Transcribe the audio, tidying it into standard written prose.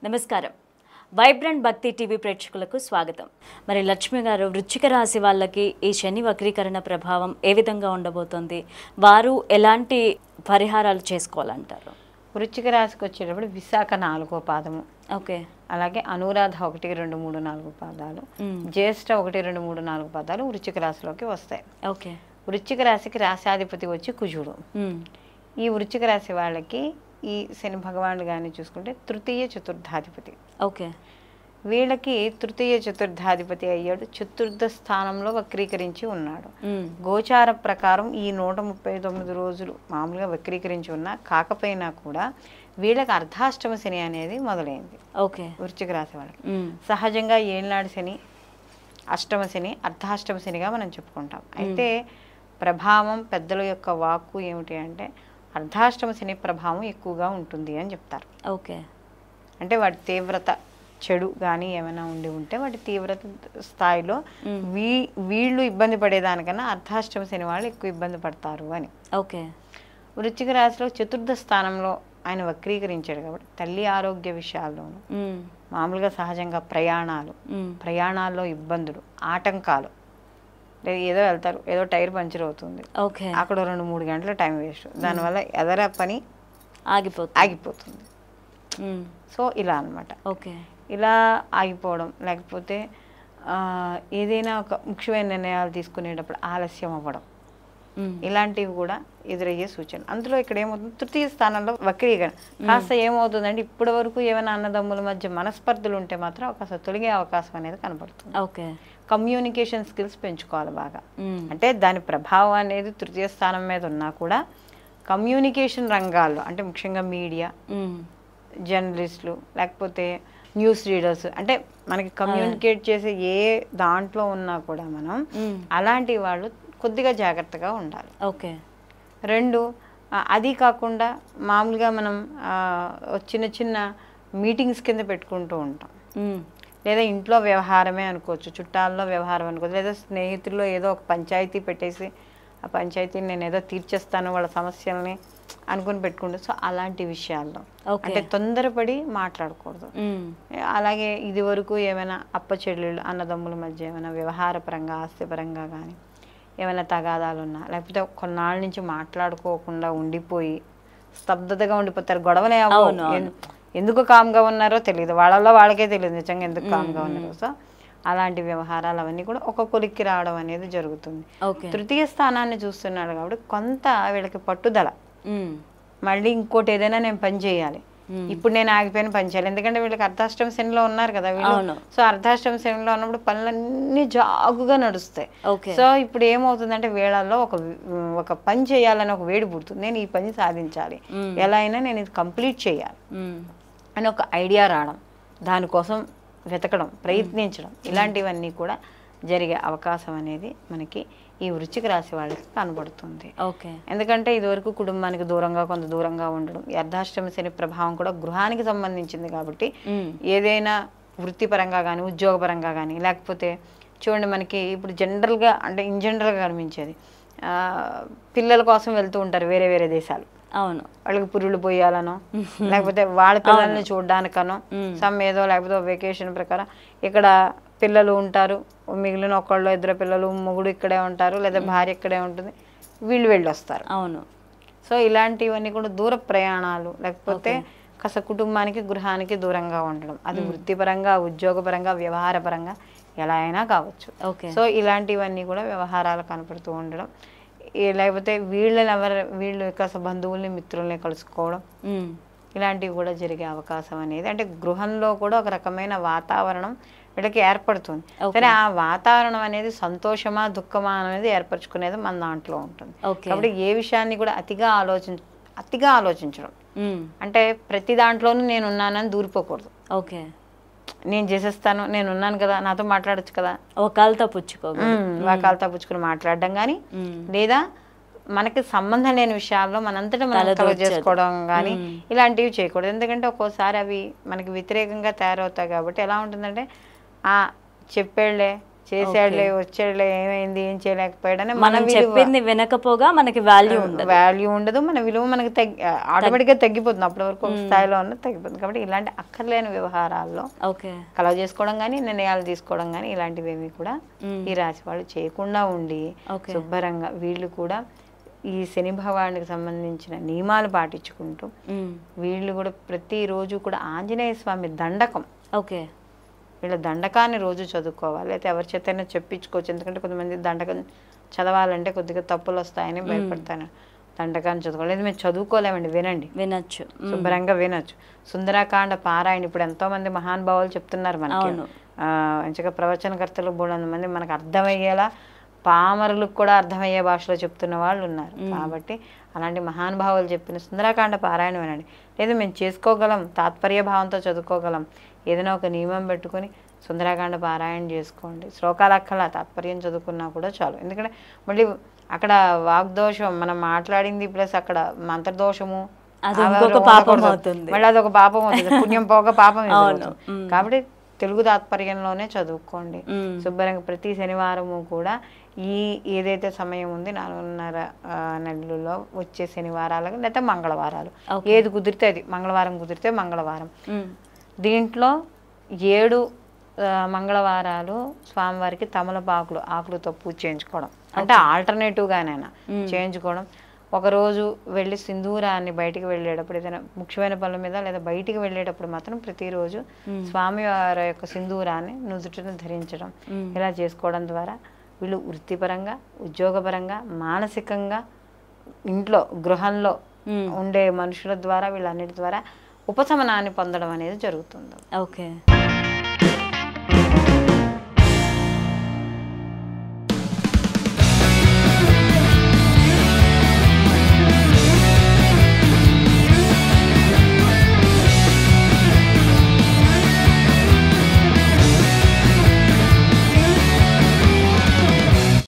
నమస్కారం. వైబ్రెంట్ భక్తి టీవీ ప్రేక్షకులకు స్వాగతం. మరి లక్ష్మి గారు, వృశ్చిక రాశి వాళ్ళకి ఈ శని వక్రీకరణ ప్రభావం ఏ విధంగా ఉండబోతోంది? వారు ఎలాంటి పరిహారాలు చేసుకోవాలంటారు? వృశ్చిక రాశికి వచ్చేటప్పుడు విశాఖ 4వ పాదము, ఓకే, అలాగే అనురాధ 1, 2, 3, 4 పాదాలు, జ్యేష్ఠ 1, 2, 3, 4 పాదాలు వృశ్చిక రాశిలోకి వస్తాయి. ఓకే. వృశ్చిక రాశికి రాశాధిపతి వచ్చి కుజుడు. ఈ వృశ్చిక రాశి వాళ్ళకి ఈ శని భగవానుడు కానీ చూసుకుంటే తృతీయ చతుర్థాధిపతి. ఓకే. వీళ్ళకి తృతీయ చతుర్థాధిపతి అయ్యాడు, చతుర్థ స్థానంలో వక్రీకరించి ఉన్నాడు. గోచార ప్రకారం ఈ 139 రోజులు మామూలుగా వక్రీకరించి ఉన్నా కాకపోయినా కూడా వీళ్ళకి అర్ధాష్టమ శని అనేది మొదలైంది. ఓకే. వృశ్చిక రాశి వాళ్ళకి సహజంగా ఏళ్ళనాడు శని, అష్టమ శని, అర్ధాష్టమ శనిగా మనం చెప్పుకుంటాం. అయితే ప్రభావం పెద్దల యొక్క వాక్కు ఏమిటి అంటే అర్ధాష్టమ శని ప్రభావం ఎక్కువగా ఉంటుంది అని చెప్తారు. ఓకే. అంటే వాటి తీవ్రత చెడు కానీ ఏమైనా ఉంటే వాటి తీవ్రత స్థాయిలో వీళ్ళు ఇబ్బంది పడేదానికన్నా అర్ధాష్టమ శని వాళ్ళు ఎక్కువ ఇబ్బంది పడతారు అని. ఓకే. వృశ్చిక రాశిలో చతుర్థ స్థానంలో ఆయన వక్రీకరించాడు కాబట్టి తల్లి ఆరోగ్య విషయాల్లోనూ మామూలుగా సహజంగా ప్రయాణాల్లో ఇబ్బందులు, ఆటంకాలు, ఏదో వెళ్తారు, ఏదో టైర్ పంచర్ అవుతుంది, అక్కడ 2-3 గంటల టైం వేస్ట్, దానివల్ల ఎదర పని ఆగిపోతుంది. సో ఇలా అనమాట. ఓకే. ఇలా ఆగిపోవడం, లేకపోతే ఏదైనా ఒక ముఖ్యమైన నిర్ణయాలు తీసుకునేటప్పుడు ఆలస్యం అవ్వడం, ఇలాంటివి కూడా ఎదురయ్యే సూచన. అందులో ఇక్కడ ఏమవుతుంది, తృతీయ స్థానంలో వక్రీకరణ కాస్త ఏమవుతుందంటే ఇప్పటి వరకు ఏమైనా అన్నదమ్ముల మధ్య మనస్పర్ధలు ఉంటే మాత్రం కాస్త తొలగే అవకాశం అనేది కనబడుతుంది. ఓకే. కమ్యూనికేషన్ స్కిల్స్ పెంచుకోవాలి బాగా. అంటే దాని ప్రభావం అనేది తృతీయ స్థానం మీద ఉన్నా కూడా కమ్యూనికేషన్ రంగాల్లో అంటే ముఖ్యంగా మీడియా, జర్నలిస్టులు, లేకపోతే న్యూస్ రీడర్స్, అంటే మనకి కమ్యూనికేట్ చేసే ఏ దాంట్లో ఉన్నా కూడా మనం అలాంటి వాళ్ళు కొద్దిగా జాగ్రత్తగా ఉండాలి. ఓకే. 2, అది కాకుండా మామూలుగా మనం చిన్న చిన్న మీటింగ్స్ కింద పెట్టుకుంటూ ఉంటాం, లేదా ఇంట్లో వ్యవహారమే అనుకోవచ్చు, చుట్టాల్లో వ్యవహారం అనుకోవచ్చు, లేదా స్నేహితుల్లో ఏదో ఒక పంచాయతీ పెట్టేసి ఆ పంచాయతీని నేను ఏదో తీర్చేస్తాను వాళ్ళ సమస్యల్ని అనుకుని పెట్టుకుంటూ. సో అలాంటి విషయాల్లో అంటే తొందరపడి మాట్లాడకూడదు. అలాగే ఇది వరకు ఏమైనా అప్పచెల్లెళ్ళు అన్నదమ్ముల మధ్య ఏమైనా వ్యవహార పరంగా ఆస్తిపరంగా కానీ ఏమైనా తగాదాలు ఉన్నా, లేకపోతే కొన్నాళ్ళ నుంచి మాట్లాడుకోకుండా ఉండిపోయి స్తబ్దతగా ఉండిపోతారు, గొడవలే ఎందుకు కామ్గా ఉన్నారో తెలియదు, వాళ్ళకే తెలియదు నిజంగా ఎందుకు కామ్గా ఉన్నారో. సో అలాంటి వ్యవహారాలు అవన్నీ కూడా ఒక కొలిక్కి రావడం అనేది జరుగుతుంది. తృతీయ స్థానాన్ని చూస్తున్నాడు కాబట్టి కొంత వీళ్ళకి పట్టుదల, మళ్ళీ ఇంకోటి ఏదైనా నేను పని చేయాలి, ఇప్పుడు నేను ఆగిపోయిన పని చేయాలి, ఎందుకంటే వీళ్ళకి అర్ధాష్టమ శనిలో ఉన్నారు కదా వీళ్ళు. సో అర్ధాష్టమ శనిలో ఉన్నప్పుడు పనులన్నీ జాగుగా నడుస్తాయి. సో ఇప్పుడు ఏమవుతుందంటే వీళ్ళల్లో ఒక పని చేయాలని ఒక వేడి పుడుతుంది, నేను ఈ పని సాధించాలి, ఎలా అయినా నేను ఇది కంప్లీట్ చేయాలి అని ఒక ఐడియా రావడం, దానికోసం వెతకడం, ప్రయత్నించడం, ఇలాంటివన్నీ కూడా జరిగే అవకాశం అనేది మనకి ఈ వృశ్చిక రాశి వాళ్ళకి కనబడుతుంది. ఎందుకంటే ఇదివరకు కుటుంబానికి కొంత దూరంగా ఉండడం, ఈ అర్ధాష్టమ శని ప్రభావం కూడా గృహానికి సంబంధించింది కాబట్టి ఏదైనా వృత్తిపరంగా కానీ ఉద్యోగపరంగా కానీ, లేకపోతే చూడండి మనకి ఇప్పుడు జనరల్గా అంటే ఇన్ జనరల్గా కనిపించేది పిల్లల కోసం వెళ్తూ ఉంటారు వేరే వేరే దేశాలు. అవును, వాళ్ళకి పురుళ్ళు పోయాలనో లేకపోతే వాళ్ళ పిల్లల్ని చూడడానికనో ఏదో లేకపోతే వెకేషన్ ప్రకారం ఇక్కడ పిల్లలు ఉంటారు, మిగిలిన 1-2 పిల్లలు, మొగుడు ఇక్కడే ఉంటారు, లేదా భార్య ఇక్కడే ఉంటుంది, వీళ్ళు వెళ్ళొస్తారు. అవును. సో ఇలాంటివన్నీ కూడా దూర ప్రయాణాలు, లేకపోతే కాస్త కుటుంబానికి గృహానికి దూరంగా ఉండడం, అది వృత్తిపరంగా ఉద్యోగపరంగా వ్యవహారపరంగా ఎలా అయినా కావచ్చు. సో ఇలాంటివన్నీ కూడా వ్యవహారాలు కనపడుతూ ఉండడం, లేకపోతే వీళ్ళు కాస్త బంధువుల్ని మిత్రుల్ని కలుసుకోవడం, ఇలాంటివి కూడా జరిగే అవకాశం అనేది, అంటే గృహంలో కూడా ఒక రకమైన వాతావరణం వీళ్ళకి ఏర్పడుతుంది. సరే ఆ వాతావరణం అనేది సంతోషమా దుఃఖమా అనేది ఏర్పరచుకునేది మన దాంట్లో ఉంటుంది. కాబట్టి ఏ విషయాన్ని కూడా అతిగా ఆలోచించడం, అంటే ప్రతి దాంట్లోనూ నేను ఉన్నానని దూరిపోకూడదు. ఓకే, నేను చేసేస్తాను, నేను ఉన్నాను కదా, నాతో మాట్లాడచ్చు కదా, ఒకళ్ళతో పుచ్చుకుని మాట్లాడడం కానీ, లేదా మనకి సంబంధం లేని విషయాల్లో మనంతటా మనం చేసుకోవడం కానీ ఇలాంటివి చేయకూడదు. ఎందుకంటే ఒక్కోసారి అవి మనకి వ్యతిరేకంగా తయారవుతాయి. కాబట్టి ఎలా ఉంటుందంటే చెప్పేళ్లే చేసాడులే వచ్చాడులే ఏమైంది ఏం చేయలేకపోయాడని మనం చెప్పింది వినకపోగా మనకి వాల్యూ ఉండదు, మన విలువ మనకి ఆటోమేటిక్గా తగ్గిపోతుంది, అప్పటి వరకు ఒక స్థాయిలో ఉన్న తగ్గిపోతుంది. కాబట్టి ఇలాంటి అక్కర్లేని వ్యవహారాల్లో కలవ చేసుకోవడం కానీ నిర్ణయాలు తీసుకోవడం కానీ ఇలాంటివి ఏమి కూడా ఈ రాశి వాళ్ళు చేయకుండా ఉండి శుభ్రంగా వీళ్ళు కూడా ఈ శని భగవానికి సంబంధించిన నియమాలు పాటించుకుంటూ వీళ్ళు కూడా ప్రతిరోజు కూడా ఆంజనేయ స్వామి దండకం వీళ్ళ దండకాన్ని రోజు చదువుకోవాలి. అయితే ఎవరి చేతైనా చెప్పించుకోవచ్చు, ఎందుకంటే కొంతమంది దండకం చదవాలంటే కొద్దిగా తప్పులు వస్తాయని భయపడతాను. దండకాన్ని చదువుకోవాలి, లేదు మేము చదువుకోలేమండి, వినొచ్చు, శుభ్రంగా వినొచ్చు. సుందరాకాండ పారాయణ ఇప్పుడు ఎంతో మంది మహానుభావులు చెప్తున్నారు మనకి, మంచిగా ప్రవచనకర్తలు బోల్డంత మంది మనకు అర్థమయ్యేలా పామరులకు కూడా అర్థమయ్యే భాషలో చెప్తున్న వాళ్ళు ఉన్నారు. కాబట్టి అలాంటి మహానుభావులు చెప్పిన సుందరాకాండ పారాయణ వినండి. లేదు మేము చేసుకోగలం, తాత్పర్య భావంతో చదువుకోగలం, ఏదైనా ఒక నియమం పెట్టుకొని సుందరాకాండ పారాయణ చేసుకోండి. శ్లోకాల అక్కల తాత్పర్యం చదువుకున్నా కూడా చాలు. ఎందుకంటే మళ్ళీ అక్కడ వాగ్దోషం మనం మాట్లాడింది ప్లస్ అక్కడ మంత్రదోషము మళ్ళీ అదొక పాపం అవుతుంది, పుణ్యం పోగా పాపం. కాబట్టి తెలుగు తాత్పర్యంలోనే చదువుకోండి శుభ్రంగా. ప్రతి శనివారము కూడా ఈ ఏదైతే సమయం ఉంది 4.5 నెలల్లో వచ్చే శనివారాలకు లేదా మంగళవారాలు ఏది కుదిరితే అది, మంగళవారం కుదిరితే మంగళవారం, దీంట్లో 7 మంగళవారాలు స్వామివారికి తమలపాకులు ఆకులతో పూజ చేయించుకోవడం, అంటే ఆల్టర్నేటివ్గానైనా చేయించుకోవడం. ఒకరోజు వెళ్ళి సింధూరాన్ని బయటికి వెళ్ళేటప్పుడు ఏదైనా ముఖ్యమైన పనుల మీద లేదా బయటికి వెళ్ళేటప్పుడు మాత్రం ప్రతిరోజు స్వామివారి యొక్క సింధూరాన్ని నుదుటిని ధరించడం, ఇలా చేసుకోవడం ద్వారా వీళ్ళు వృత్తిపరంగా ఉద్యోగపరంగా మానసికంగా ఇంట్లో గృహంలో ఉండే మనుషుల ద్వారా వీళ్ళన్నిటి ద్వారా ఉపశమనాన్ని పొందడం అనేది జరుగుతుంది.